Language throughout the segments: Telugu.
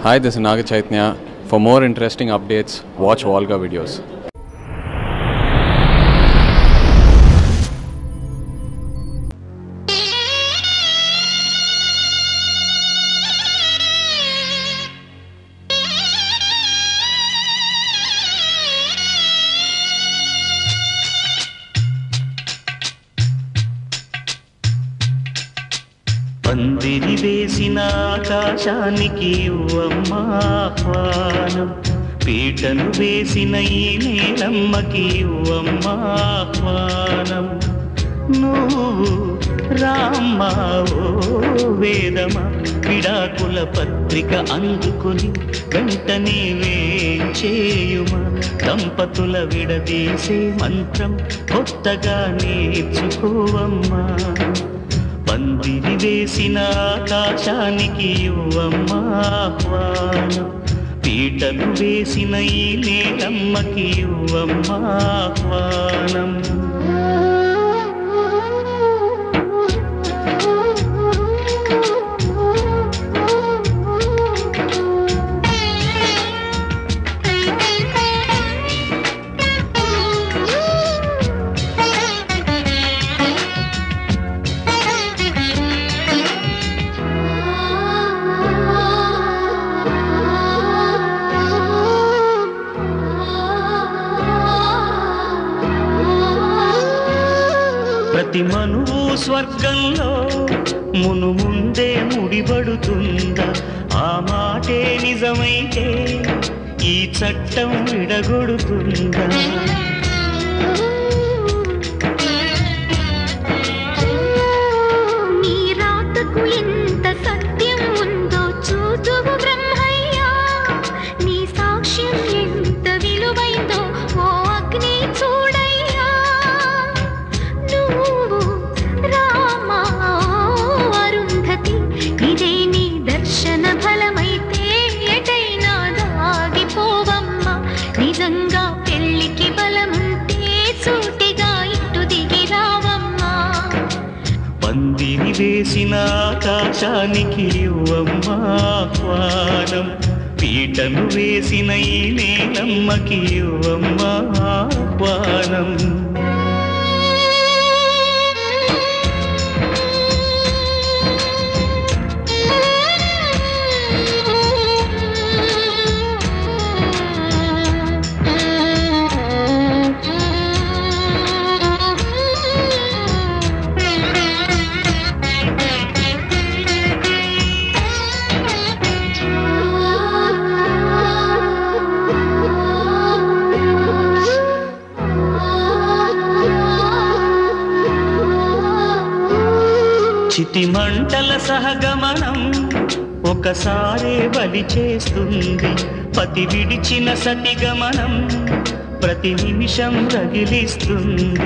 Hi, this is Naga Chaitanya. For more interesting updates, watch Volga videos. పందిరి వేసిన ఆకాశానికి ఇవ్వమ్మా ఆహ్వానం, పీటను వేసిన ఈ నేలమ్మకి ఇవ్వమ్మా ఆహ్వానం. నువ్వు రామ్మా ఓ వేదమా, విడాకుల పత్రిక అందుకుని వెంటనే వేంచేయుమా, దంపతుల విడదీసే మంత్రం కొత్తగా నేర్చుకోవమ్మా. పందిరి వేసిన ఆకాశానికి ఇవ్వమ్మా ఆహ్వానం, పీటలు వేసిన ఈ నేలమ్మకి ఇవ్వమ్మా ఆహ్వానం. ప్రతి మనువు స్వర్గంలో మును ముందే ముడిపడుతుందా, ఆ మాటే నిజమైతే ఈ చట్టం విడగొడుతుందా? నీ రాతకు ఎంత సత్యం ఉందో చూసువు బ్రహ్మయ్యా, నీ సాక్ష్యం ఎంత విలువైందో ఓ అగ్ని చూడయ్యా. నువ్వు రామా అరుంధతి, ఇదే నీ దర్శన ఫలమైతే ఎటైనా దాగిపోవమ్మా. నిజంగా పెళ్లికి బలముంటే సూటిగా ఇటు దిగి రావమ్మా. పందిరి వేసిన ఆకాశానికి ఇవ్వమ్మా ఆహ్వానం, పీటను వేసిన ఈ నేలమ్మకి ఇవ్వమ్మా ఆహ్వానం. చితి మంటల సహగమనం ఒకసారే బలి చేస్తుంది, పతి విడిచిన సతిగమనం ప్రతి నిమిషం రగిలిస్తుంది.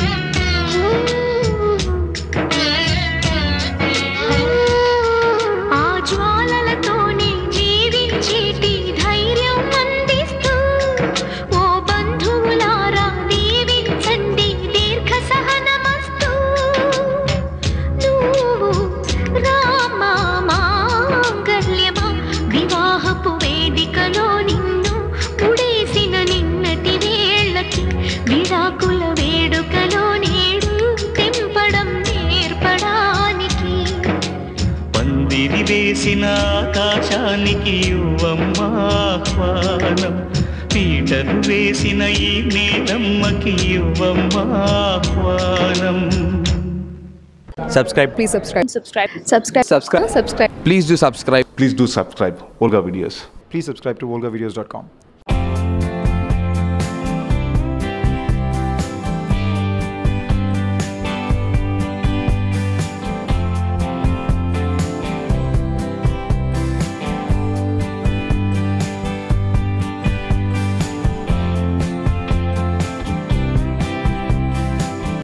ఆ జ్వాలలతోనే జీవించేటి ధైర్యం అందిస్తూ ఓ బంధువులారా దీవించండి దీర్ఘ సహనమస్తు. నువ్వు రామా మాంగళ్యమా, వివాహపు వేదికలో నిన్ను ముడేసిన నిన్నటి వేళ్ళకి విడాకుల వేడుకలో నేడు తెంపడం నేర్పడానికి. పందిరి వేసిన ఆకాశానికి ఇవ్వమ్మా ఆహ్వానం, పీటను వేసిన ఈ నేలమ్మకి ఇవ్వమ్మా ఆహ్వానం. Subscribe. Please subscribe. Subscribe. Subscribe. Please do subscribe. Please do subscribe Volga Videos. Please subscribe to volgavideos.com.